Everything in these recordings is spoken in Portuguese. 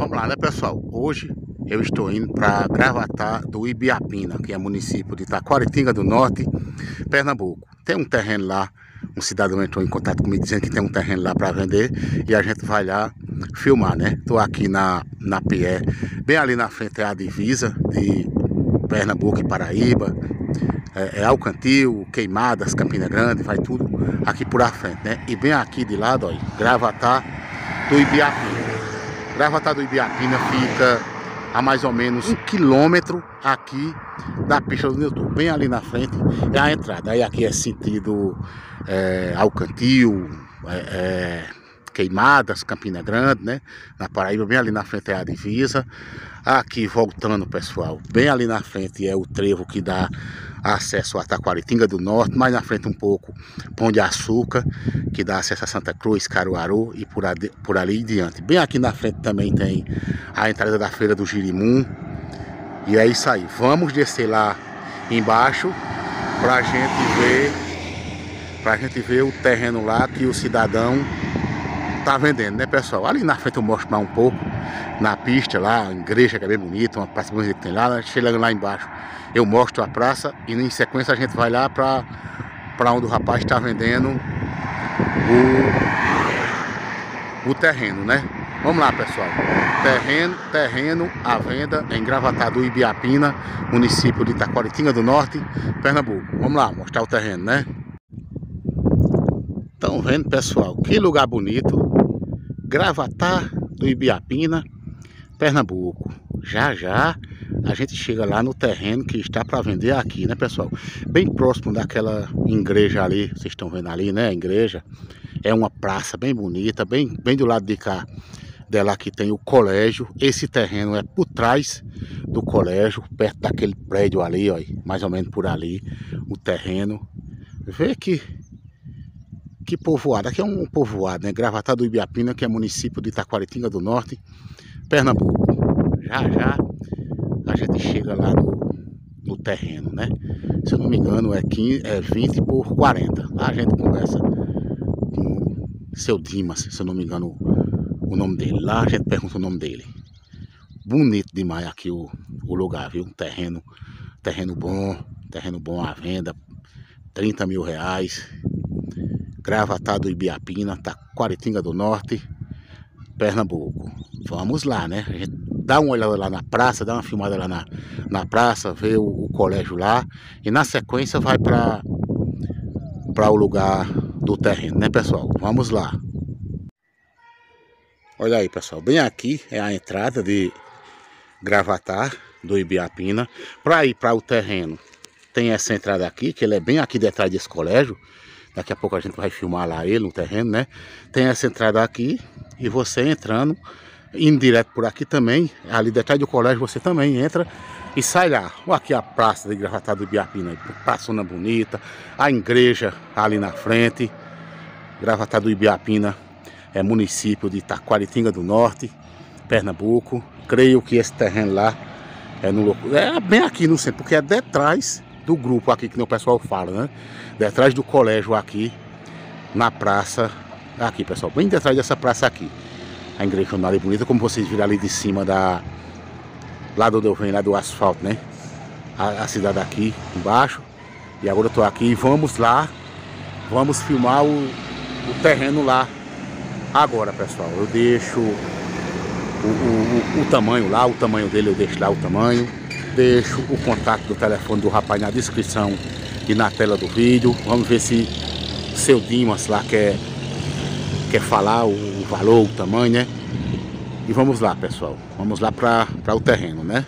Vamos lá, né, pessoal? Hoje eu estou indo para Gravatá do Ibiapina, que é município de Taquaritinga do Norte, Pernambuco. Tem um terreno lá, um cidadão entrou em contato comigo dizendo que tem um terreno lá para vender e a gente vai lá filmar, né? Estou aqui na PE, bem ali na frente é a divisa de Pernambuco e Paraíba, Alcantil, Queimadas, Campina Grande, vai tudo aqui por a frente, né? E bem aqui de lado, ó, Gravatá do Ibiapina. Gravatá do Ibiapina fica a mais ou menos 1 quilômetro aqui da pista do Newton. Bem ali na frente é a entrada. Aí aqui é sentido Alcantil, Queimadas, Campina Grande, né? Na Paraíba, bem ali na frente é a divisa. Aqui voltando, pessoal, bem ali na frente é o trevo que dá acesso a Taquaritinga do Norte, mais na frente um pouco Pão de Açúcar, que dá acesso a Santa Cruz, Caruaru e por ali em diante. Bem aqui na frente também tem a entrada da Feira do Girimum. E é isso aí, vamos descer lá embaixo pra gente ver o terreno lá que o cidadão tá vendendo, né, pessoal? Ali na frente eu mostro mais um pouco na pista lá, a igreja que é bem bonita, uma praça bonita que tem lá. Chegando lá embaixo eu mostro a praça e em sequência a gente vai lá para onde o rapaz está vendendo o terreno, né? Vamos lá, pessoal. Terreno à venda em Gravatá do Ibiapina, município de Taquaritinga do Norte, Pernambuco. Vamos lá mostrar o terreno, né? Estão vendo, pessoal? Que lugar bonito. Gravatá do Ibiapina, Pernambuco. Já já a gente chega lá no terreno que está para vender aqui, né, pessoal? Bem próximo daquela igreja ali, vocês estão vendo ali, né? A igreja é uma praça bem bonita, bem do lado de cá dela que tem o colégio. Esse terreno é por trás do colégio, perto daquele prédio ali, ó, mais ou menos por ali, o terreno. Vê que povoado, aqui é um povoado, né? Gravatá do Ibiapina, que é município de Taquaritinga do Norte, Pernambuco. Já já a gente chega lá no terreno, né? Se eu não me engano é 20 por 40. Lá a gente conversa com seu Dimas, se eu não me engano o nome dele. Lá a gente pergunta o nome dele. Bonito demais aqui o lugar, viu? Terreno bom à venda, 30 mil reais. Gravatá do Ibiapina, Taquaritinga do Norte, Pernambuco. Vamos lá, né? A gente dá uma olhada lá na praça, dá uma filmada lá na praça, vê o colégio lá e na sequência vai para o lugar do terreno, né, pessoal? Vamos lá. Olha aí, pessoal, bem aqui é a entrada de Gravatá do Ibiapina. Para ir para o terreno tem essa entrada aqui, que ele é bem aqui detrás desse colégio. Daqui a pouco a gente vai filmar lá ele no terreno, né? Tem essa entrada aqui e você entrando, indo direto por aqui também, ali detrás do colégio você também entra e sai lá. Aqui a praça de Gravatá do Ibiapina, praçona bonita, a igreja ali na frente. Gravatá do Ibiapina é município de Taquaritinga do Norte, Pernambuco. Creio que esse terreno lá é bem aqui no centro, porque é detrás do grupo aqui que o pessoal fala, né? Detrás do colégio aqui, na praça, aqui, pessoal, bem detrás dessa praça aqui. A igreja ali bonita, como vocês viram ali de cima lá de onde eu venho, lá do asfalto, né? A cidade aqui embaixo. E agora eu tô aqui e vamos lá, vamos filmar o terreno lá. Agora, pessoal, eu deixo o tamanho lá, o tamanho dele eu deixo lá o tamanho. Deixo o contato do telefone do rapaz na descrição e na tela do vídeo. Vamos ver se o seu Dimas lá quer falar o valor, o tamanho, né? E vamos lá, pessoal. Vamos lá para o terreno, né?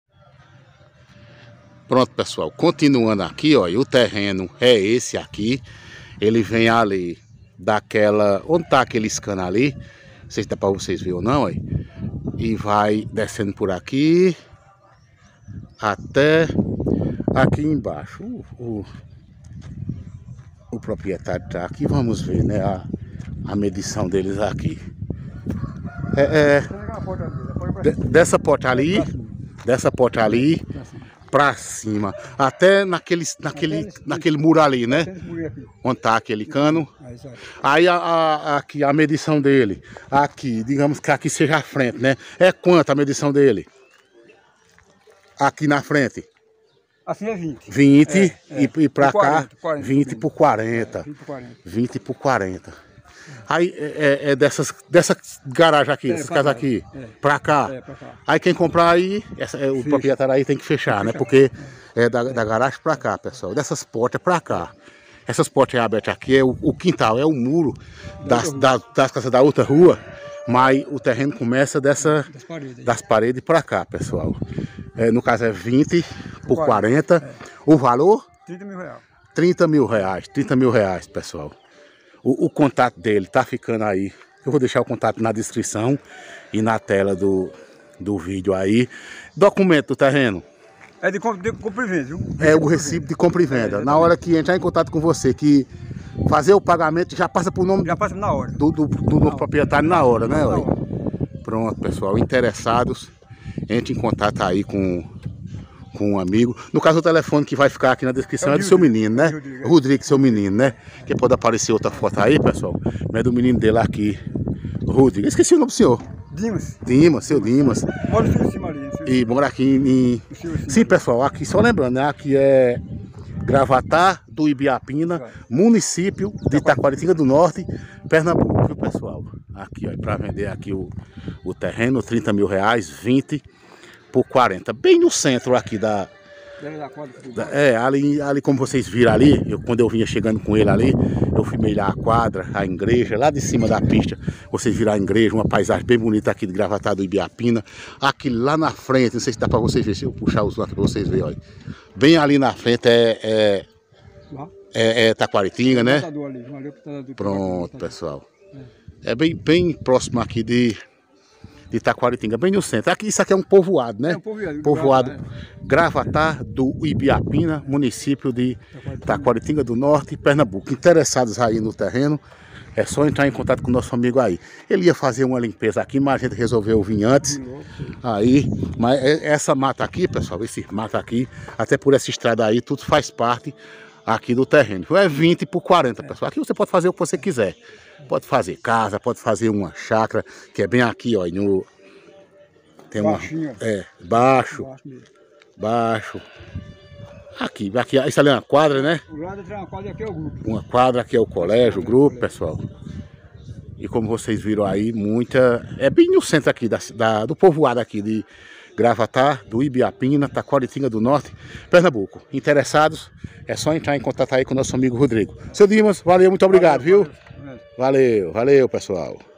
Pronto, pessoal. Continuando aqui, ó. E o terreno é esse aqui. Ele vem ali daquela... Onde tá aquele cano ali? Não sei se dá para vocês verem ou não, ó. E vai descendo por aqui até aqui embaixo. O proprietário está aqui, vamos ver, né, a medição deles aqui. Dessa porta ali para cima, até naquele muro ali, né? Onde tá aquele cano, exato. Aí aqui a medição dele, aqui, digamos que aqui seja a frente, né? É quanto a medição dele? Aqui na frente? Assim é 20. 20 e pra cá 40, 20 por 40. 20 por 40. 20 por 40. Aí dessa garagem aqui, dessas casas aqui, pra cá. Pra cá. Aí quem comprar aí, o proprietário aí tem que fechar, né? Porque é da garagem pra cá, pessoal. Dessas portas pra cá. Essas portas abertas aqui é o quintal, é o muro das casas da outra rua. Mas o terreno começa das paredes pra cá, pessoal. No caso é 20 por 40. O valor? 30 mil reais. 30 mil reais. 30 mil reais, pessoal. O contato dele tá ficando aí. Eu vou deixar o contato na descrição e na tela do vídeo aí. Documento do terreno. É de compra e venda, viu? É o recibo de compra e venda. Na hora que entrar em contato com você, que fazer o pagamento, já passa pro nome. Já passa na hora. Do novo proprietário na hora, né? Olha. Pronto, pessoal. Interessados, entre em contato aí com um amigo. No caso, o telefone que vai ficar aqui na descrição é do seu menino, né? Rodrigo, seu menino, né? Que pode aparecer outra foto aí, pessoal. Mas é do menino dele aqui, Rodrigo. Esqueci o nome do senhor. Dimas, seu Dimas. Mora em cima ali. E mora aqui em... Sim, pessoal, aqui só lembrando, né? Aqui é Gravatá do Ibiapina, município de Taquaritinga do Norte, Pernambuco, viu, pessoal? Aqui, ó, para vender aqui o terreno, 30 mil reais, 20 por 40. Bem no centro aqui ali como vocês viram ali, quando eu vinha chegando com ele ali, eu filmei lá a quadra, a igreja, lá de cima da pista, vocês viram a igreja, uma paisagem bem bonita aqui de Gravatá do Ibiapina. Aqui lá na frente, não sei se dá para vocês verem, se eu puxar os lados para vocês verem, olha. Bem ali na frente é Taquaritinga, né? Pronto, pessoal. É bem próximo aqui de Taquaritinga, bem no centro. Isso aqui é um povoado, né? Povoado Gravatá do Ibiapina, município de Taquaritinga do Norte, Pernambuco. Interessados aí no terreno, é só entrar em contato com o nosso amigo aí. Ele ia fazer uma limpeza aqui, mas a gente resolveu vir antes. Aí, mas essa mata aqui, pessoal, esse mata aqui, até por essa estrada aí, tudo faz parte aqui do terreno. É 20 por 40, pessoal. Aqui você pode fazer o que você quiser. Pode fazer casa, pode fazer uma chácara, que é bem aqui, ó. Tem uma... Baixo. Aqui, isso ali é uma quadra, né? O lado de uma quadra aqui é o grupo. Uma quadra aqui é o colégio, o grupo, pessoal. E como vocês viram aí, é bem no centro aqui, do povoado aqui de Gravatá, do Ibiapina, Taquaritinga do Norte, Pernambuco. Interessados, é só entrar em contato aí com o nosso amigo Rodrigo. Seu Dimas, valeu, muito obrigado, viu? Valeu, pessoal.